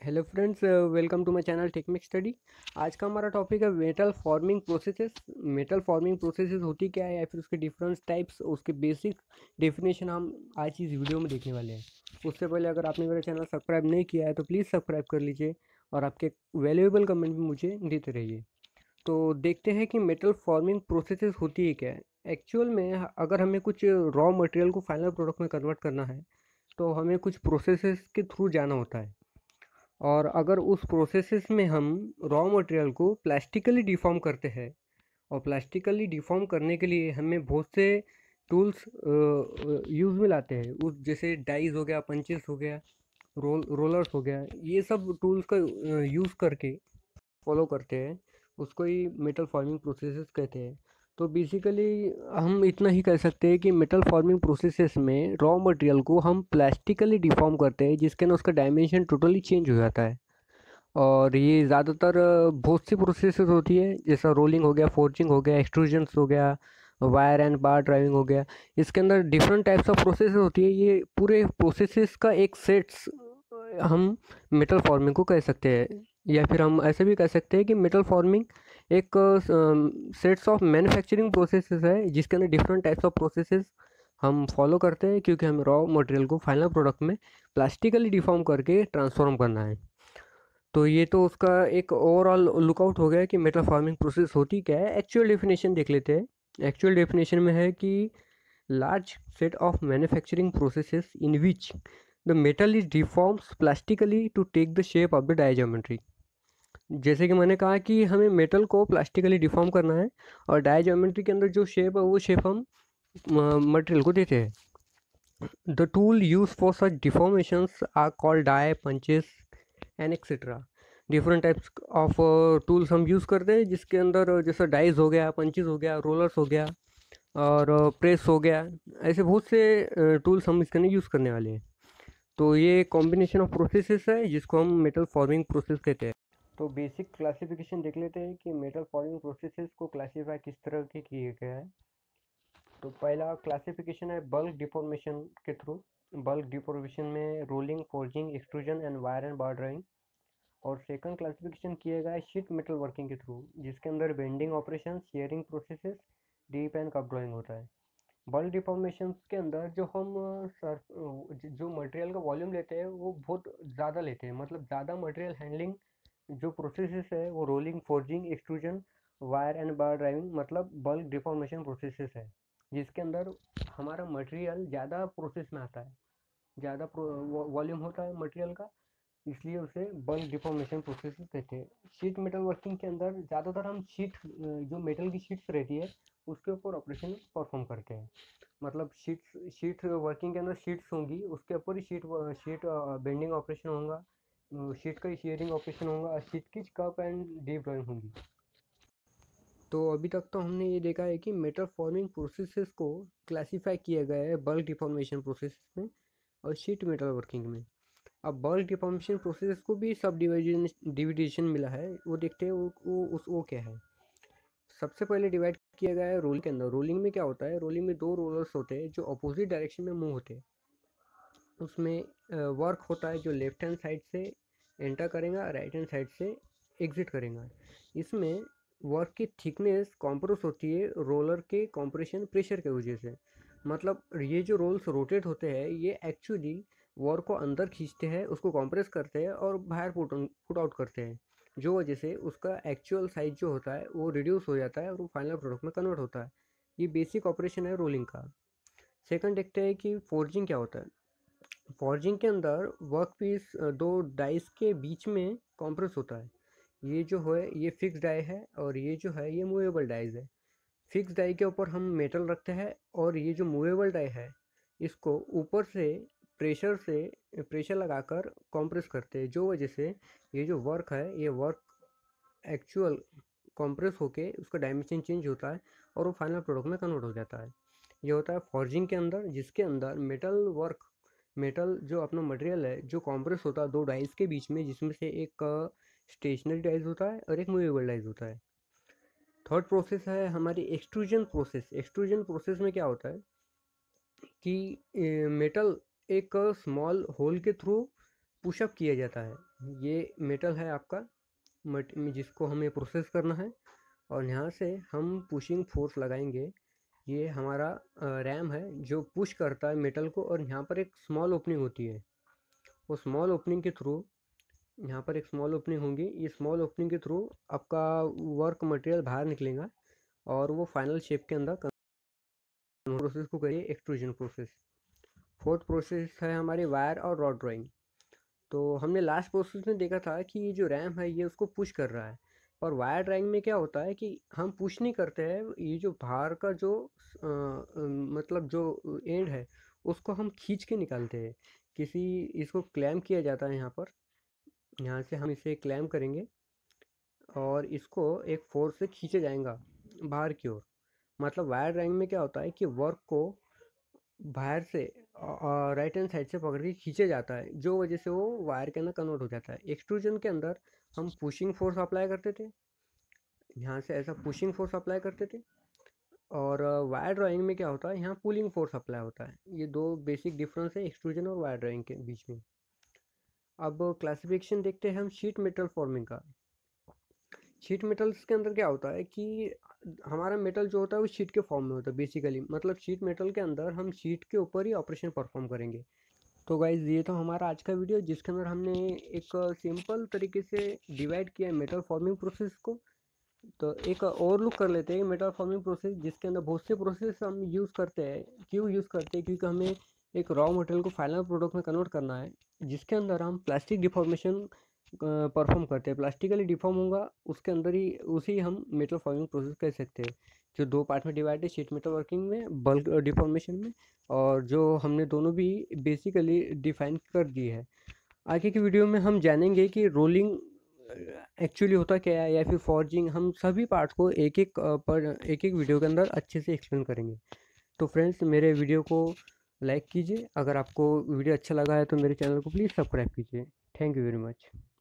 Hello friends, welcome to my channel Technic Study. आज का हमारा टॉपिक है metal forming processes. Metal forming processes होती क्या है या फिर उसके डिफरेंट टाइप्स, उसके बेसिक डेफिनेशन हम आज इस वीडियो में देखने वाले हैं। उससे पहले अगर आपने मेरा चैनल सब्सक्राइब नहीं किया है तो प्लीज़ सब्सक्राइब कर लीजिए और आपके वैल्यूएबल कमेंट भी मुझे देते रहिए। तो देखते हैं कि मेटल फॉर्मिंग प्रोसेसेस होती है क्या है। एक्चुअल में अगर हमें कुछ रॉ मटेरियल को फाइनल प्रोडक्ट में कन्वर्ट करना है तो हमें कुछ प्रोसेसेस के थ्रू जाना होता है। और अगर उस प्रोसेसेस में हम रॉ मटेरियल को प्लास्टिकली डिफॉर्म करते हैं और प्लास्टिकली डिफॉर्म करने के लिए हमें बहुत से टूल्स यूज़ में लाते हैं। उस जैसे डाइज हो गया, पंचेस हो गया, रोलर्स हो गया, ये सब टूल्स का यूज़ करके फॉलो करते हैं, उसको ही मेटल फॉर्मिंग प्रोसेसेस कहते हैं। तो बेसिकली हम इतना ही कह सकते हैं कि मेटल फॉर्मिंग प्रोसेसेस में रॉ मटेरियल को हम प्लास्टिकली डिफॉर्म करते हैं, जिसके ना उसका डायमेंशन टोटली चेंज हो जाता है। और ये ज़्यादातर बहुत सी प्रोसेसेस होती है, जैसा रोलिंग हो गया, फोर्जिंग हो गया, एक्सट्रूजन्स हो गया, वायर एंड बार ड्राइविंग हो गया। इसके अंदर डिफरेंट टाइप्स ऑफ प्रोसेसेस होती है। ये पूरे प्रोसेसेस का एक सेट्स हम मेटल फॉर्मिंग को कह सकते हैं, या फिर हम ऐसे भी कह सकते हैं कि मेटल फॉर्मिंग एक सेट्स ऑफ मैन्युफैक्चरिंग प्रोसेसेस है, जिसके अंदर डिफरेंट टाइप्स ऑफ प्रोसेसेस हम फॉलो करते हैं, क्योंकि हम रॉ मटेरियल को फाइनल प्रोडक्ट में प्लास्टिकली डिफॉर्म करके ट्रांसफॉर्म करना है। तो ये तो उसका एक ओवरऑल लुकआउट हो गया कि मेटल फार्मिंग प्रोसेस होती क्या है। एक्चुअल डेफिनेशन देख लेते हैं। एक्चुअल डेफिनेशन में है कि large set of manufacturing processes in which the metal is deforms plastically to take the shape of the die geometry. जैसे कि मैंने कहा कि हमें मेटल को प्लास्टिकली डिफॉर्म करना है और डायजोमेट्री के अंदर जो शेप है वो शेप हम मटेरियल को देते हैं। The tool use for such deformations are called die, punches and etcetera. Different types of tools हम यूज़ करते हैं, जिसके अंदर जैसे डाइज हो गया, पंचेस हो गया, रोलर्स हो गया और प्रेस हो गया। ऐसे बहुत से टूल्स हम इसके अंदर यूज़ करने वाले हैं। तो ये कॉम्बिनेशन ऑफ प्रोसेसेस है जिसको हम मेटल फॉर्मिंग प्रोसेस कहते हैं। तो बेसिक क्लासिफिकेशन देख लेते हैं कि मेटल फॉर्मिंग प्रोसेसेस को क्लासीफाई किस तरह के किए गया है। तो पहला क्लासिफिकेशन है बल्क डिफॉर्मेशन के थ्रू। बल्क डिफॉर्मेशन में rolling, forging, extrusion and wire and bar driving. और सेकंड क्लासिफिकेशन किया गया है शीट मेटल वर्किंग के थ्रू, जिसके अंदर bending operation, shearing processes, deep and cup drawing होता है। बल्क डिफॉर्मेशन के अंदर जो हम जो मटेरियल का वॉल्यूम लेते हैं वो बहुत ज़्यादा लेते हैं, मतलब ज़्यादा मटेरियल हैंडलिंग जो प्रोसेसेस है वो rolling, forging, extrusion, wire and bar driving, मतलब बल्क डिफॉर्मेशन प्रोसेसेस है, जिसके अंदर हमारा मटेरियल ज़्यादा प्रोसेस में आता है, ज़्यादा वॉल्यूम होता है मटेरियल का, इसलिए उसे बल्क डिफॉर्मेशन प्रोसेस कहते हैं। शीट मेटल वर्किंग के अंदर ज़्यादातर हम शीट, जो मेटल की शीट्स रहती है उसके ऊपर ऑपरेशन परफॉर्म करते हैं। मतलब शीट वर्किंग के अंदर शीट्स होंगी, उसके ऊपर ही शीट बेंडिंग ऑपरेशन होगा, शीट का ही शेयरिंग ऑपरेशन होगा और शीट की कप एंड डीप ड्राइंग होगी। तो अभी तक तो हमने ये देखा है कि मेटल फॉर्मिंग प्रोसेसेस को क्लासीफाई किया गया है बल्क डिफॉर्मेशन प्रोसेस में और शीट मेटल वर्किंग में। अब बल्क डिफॉर्मेशन प्रोसेस को भी सब डिविडेशन मिला है, वो देखते हैं वो क्या है। सबसे पहले डिवाइड किया गया है रोलिंग के अंदर। रोलिंग में क्या होता है, रोलिंग में दो रोलर्स होते हैं जो अपोजिट डायरेक्शन में मूव होते हैं। उसमें वर्क होता है जो लेफ्ट हैंड साइड से एंटर करेगा, राइट हैंड साइड से एग्जिट करेगा। इसमें वर्क की थिकनेस कॉम्प्रेस होती है रोलर के कॉम्प्रेशन प्रेशर के वजह से। मतलब ये जो रोल्स रोटेट होते हैं ये एक्चुअली वर्क को अंदर खींचते हैं, उसको कॉम्प्रेस करते हैं और बाहर पुट आउट करते हैं, जो वजह से उसका एक्चुअल साइज जो होता है वो रिड्यूस हो जाता है और वो फाइनल प्रोडक्ट में कन्वर्ट होता है। ये बेसिक ऑपरेशन है रोलिंग का। सेकंड देखते हैं कि फोर्जिंग क्या होता है। फॉर्जिंग के अंदर वर्क पीस दो डाइस के बीच में कॉम्प्रेस होता है। ये जो है ये फिक्स डाई है और ये जो है ये मूवेबल डाइज है। फिक्स डाई के ऊपर हम मेटल रखते हैं और ये जो मूवेबल डाई है इसको ऊपर से प्रेशर लगाकर कॉम्प्रेस करते हैं, जो वजह से ये जो वर्क है ये वर्क एक्चुअल कॉम्प्रेस होके उसका डायमेंशन चेंज होता है और वो फाइनल प्रोडक्ट में कन्वर्ट हो जाता है। ये होता है फॉर्जिंग के अंदर, जिसके अंदर मेटल जो अपना मटेरियल है जो कॉम्प्रेस होता है दो डाइस के बीच में, जिसमें से एक स्टेशनरी डाइस होता है और एक मूवेबल डाइस होता है। थर्ड प्रोसेस है हमारी एक्सट्रूजन प्रोसेस। एक्सट्रूजन प्रोसेस में क्या होता है कि मेटल एक स्मॉल होल के थ्रू पुशअप किया जाता है। ये मेटल है आपका जिसको हमें प्रोसेस करना है, और यहाँ से हम पुशिंग फोर्स लगाएंगे। ये हमारा रैम है जो पुश करता है मेटल को, और यहाँ पर एक स्मॉल ओपनिंग होती है। वो स्मॉल ओपनिंग के थ्रू, यहाँ पर एक स्मॉल ओपनिंग होंगी, ये स्मॉल ओपनिंग के थ्रू आपका वर्क मटेरियल बाहर निकलेगा, और वो फाइनल शेप के अंदर प्रोसेस को करिए एक्सट्रूजन प्रोसेस। फोर्थ प्रोसेस है हमारी वायर और रॉड ड्राइंग। तो हमने लास्ट प्रोसेस में देखा था कि ये जो रैम है ये उसको पुश कर रहा है, और वायर ड्राइंग में क्या होता है कि हम पुश नहीं करते हैं, ये जो बाहर का जो मतलब जो एंड है उसको हम खींच के निकालते हैं। इसको क्लैम किया जाता है यहाँ पर, यहाँ से हम इसे क्लैम करेंगे, और इसको एक फोर्स से खींचा जाएगा बाहर की ओर। मतलब वायर ड्राइंग में क्या होता है कि वर्क को बाहर से राइट हैंड साइड से पकड़ के खींचा जाता है, जो वजह से वो वायर के अंदर कन्वर्ट हो जाता है। एक्सट्रूजन के अंदर हम पुशिंग फोर्स अप्लाई करते थे, यहाँ से ऐसा पुशिंग फोर्स अप्लाई करते थे, और वायर ड्राइंग में क्या होता है, यहाँ पुलिंग फोर्स अप्लाई होता है। ये दो बेसिक डिफरेंस है एक्सट्रूजन और वायर ड्राइंग के बीच में। अब क्लासिफिकेशन देखते हैं हम शीट मेटल फॉर्मिंग का। शीट मेटल्स के अंदर क्या होता है कि हमारा मेटल जो होता है वो शीट के फॉर्म में होता है बेसिकली। मतलब शीट मेटल के अंदर हम शीट के ऊपर ही ऑपरेशन परफॉर्म करेंगे। तो गाइज़ ये था हमारा आज का वीडियो, जिसके अंदर हमने एक सिंपल तरीके से डिवाइड किया है मेटल फॉर्मिंग प्रोसेस को। तो एक और लुक कर लेते हैं मेटल फॉर्मिंग प्रोसेस, जिसके अंदर बहुत से प्रोसेस हम यूज़ करते हैं। क्यों यूज़ करते हैं? क्योंकि हमें एक रॉ मटेरियल को फाइनल प्रोडक्ट में कन्वर्ट करना है, जिसके अंदर हम प्लास्टिक डिफॉर्मेशन परफॉर्म करते हैं। प्लास्टिकली डिफॉर्म होगा उसके अंदर ही, उसी हम मेटल फॉर्मिंग प्रोसेस कह सकते हैं। जो दो पार्ट में डिवाइड है, शीट मेटल वर्किंग में, बल्क डिफॉर्मेशन में, और जो हमने दोनों भी बेसिकली डिफाइन कर दी है। आगे की वीडियो में हम जानेंगे कि रोलिंग एक्चुअली होता क्या है, या फिर फॉर्जिंग। हम सभी पार्ट्स को एक एक वीडियो के अंदर अच्छे से एक्सप्लेन करेंगे। तो फ्रेंड्स, मेरे वीडियो को लाइक कीजिए। अगर आपको वीडियो अच्छा लगा है तो मेरे चैनल को प्लीज़ सब्सक्राइब कीजिए। Thank you very much.